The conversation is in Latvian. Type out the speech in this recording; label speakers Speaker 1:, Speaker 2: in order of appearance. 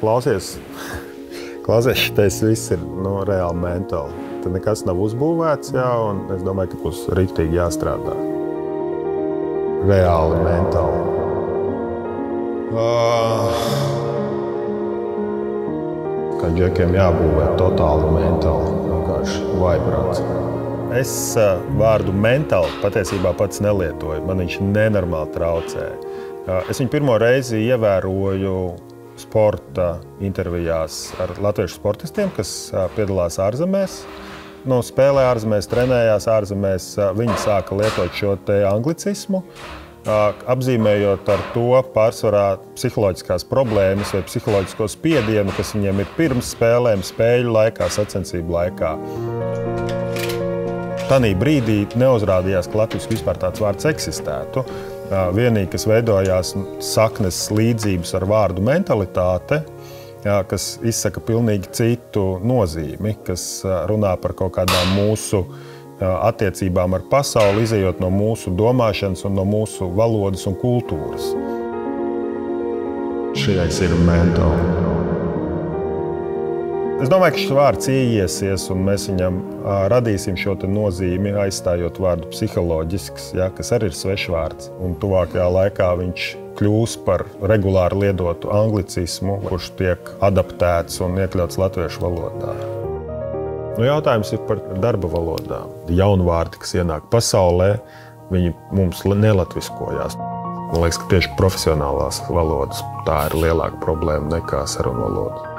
Speaker 1: klausies, šitais viss ir reāli mentāli. Tad nekas nav uzbūvēts, un es domāju, ka būs riktīgi jāstrādā. Reāli mentāli. Kā džekiem jābūvē totāli mentāli, vienkārši vaibrāts. Es vārdu mentāli patiesībā pats nelietoju, man viņš nenormāli traucēja. Es viņu pirmo reizi ievēroju sporta intervijās ar latviešu sportistiem, kas piedalās ārzemēs. Spēlē ārzemēs, trenējās ārzemēs, viņi sāka lietot šo te anglicismu, apzīmējot ar to pārsvarā psiholoģiskās problēmas vai psiholoģisko spiedienu, kas viņiem ir pirms spēlēm, spēļu laikā, sacensību laikā. Tanī brīdī neuzrādījās, ka latviski vispār tāds vārds eksistētu. Vienīgi, kas veidojās saknes līdzības ar vārdu mentalitāte, kas izsaka pilnīgi citu nozīmi, kas runā par kaut kādām mūsu attiecībām ar pasauli, izejot no mūsu domāšanas un no mūsu valodas un kultūras. Šis ir mentāli. Es domāju, ka šis vārds ieiesies, un mēs viņam radīsim šo te nozīmi, aizstājot vārdu psiholoģisks, kas arī ir svešvārds. Un tuvākajā laikā viņš kļūs par regulāri lietotu anglicismu, kurš tiek adaptēts un iekļauts latviešu valodā. Jautājums ir par darba valodām. Jauni vārdi, kas ienāk pasaulē, viņi mums nelatviskojās. Man liekas, ka tieši profesionālās valodas tā ir lielāka problēma nekā sarunu valoda.